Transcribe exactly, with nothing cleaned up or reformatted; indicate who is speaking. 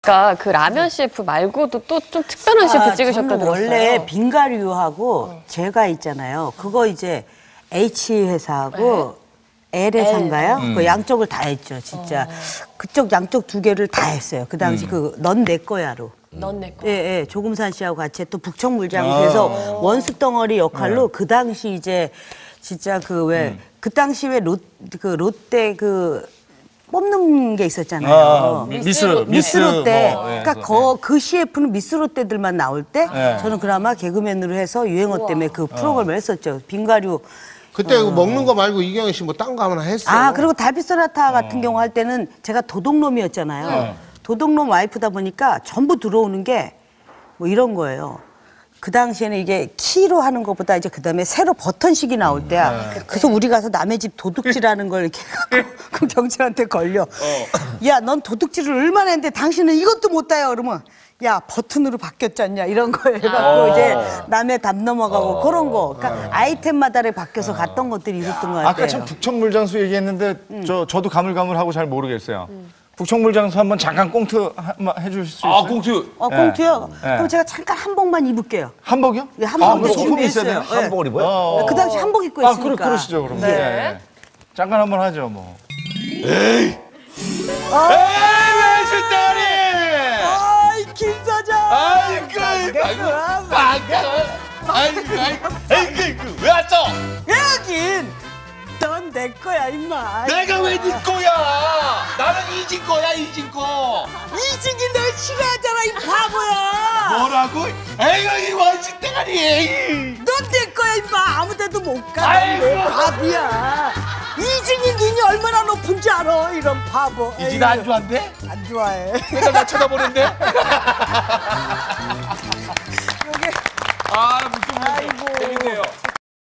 Speaker 1: 그러니까 그 라면 씨에프 말고도 또 좀 특별한 씨에프
Speaker 2: 아,
Speaker 1: 찍으셨다고 들었어요.
Speaker 2: 원래 빙가류하고 어. 제가 있잖아요. 그거 이제 H 회사하고 네? L 회사인가요? 음. 그 양쪽을 다 했죠, 진짜. 어. 그쪽 양쪽 두 개를 다 했어요. 그 당시 음. 그 넌 내 거야로.
Speaker 1: 넌 내 거.
Speaker 2: 예, 예. 조금산 씨하고 같이 했던 북청물장에서 아. 원수 덩어리 역할로 네. 그 당시 이제 진짜 그 왜 그 음. 당시 왜 롯 그 롯데 그 뽑는 게 있었잖아요.
Speaker 3: 아, 미스
Speaker 2: 미스 롯데.
Speaker 3: 뭐, 예,
Speaker 2: 그러니까 거, 그 씨에프는 미스 롯데들만 나올 때 예. 저는 그나마 개그맨으로 해서 유행어 우와. 때문에 그 프로그램을 어. 했었죠. 빙가류.
Speaker 4: 그때 어. 먹는 거 말고 이경희 씨 뭐 딴 거 하나 했어.
Speaker 2: 아 그리고 달빛소나타 같은 어. 경우 할 때는 제가 도둑놈이었잖아요. 네. 도둑놈 와이프다 보니까 전부 들어오는 게 뭐 이런 거예요. 그 당시에는 이게 키로 하는 것보다 이제 그 다음에 새로 버튼식이 나올 때야. 네. 그래서 우리 가서 남의 집 도둑질하는 걸 이렇게 갖고 그 경찰한테 걸려. 어. 야, 넌 도둑질을 얼마나 했는데 당신은 이것도 못 따요. 그러면 야, 버튼으로 바뀌었잖냐 이런 거 해갖고 어. 이제 남의 담 넘어가고 어. 그런 거. 그러니까 어. 아이템마다를 바뀌어서 어. 갔던 것들이 있었던 것 같아요.
Speaker 3: 아까 참 북청물장수 얘기했는데 음. 저 저도 가물가물하고 잘 모르겠어요. 음. 북청물장수 한번 잠깐 꽁트 한번 해주실 수 있어요?
Speaker 5: 아 꽁트.
Speaker 2: 어 꽁트요? 네. 그럼 제가 잠깐 한복만 입을게요.
Speaker 3: 한복이요?
Speaker 2: 네, 한복
Speaker 3: 아, 소품이 있어야 돼요?
Speaker 2: 네.
Speaker 3: 한복을 입어요? 어, 어.
Speaker 2: 그 당시 한복 입고 있으니까.
Speaker 3: 아, 그러, 그러시죠 그럼.
Speaker 1: 네.
Speaker 3: 네. 잠깐 한번 하죠 뭐.
Speaker 5: 에이.
Speaker 2: 어?
Speaker 5: 에이 외실대가리.
Speaker 2: 아이 김 사장.
Speaker 5: 아이고 아이고 아이고 아이고 아이고 아이고 왜 왔어?
Speaker 2: 왜 여긴? 넌 내 거야 임마.
Speaker 5: 내가 왜 네 거야? 나는 이진 거야 이진 거.
Speaker 2: 이진이 널 싫어하잖아 이 바보야.
Speaker 5: 뭐라고? 에이 이 원신 대가리.
Speaker 2: 넌 내 거야 임마. 아무 데도 못 가. 넌내 밥이야. 이진이 눈이 얼마나 높은지 알아 이런 바보.
Speaker 5: 이진 안 좋아한대?
Speaker 2: 안 좋아해.
Speaker 5: 내가 나 쳐다보는데?
Speaker 2: 여기.
Speaker 5: 아 무슨
Speaker 2: 아이고.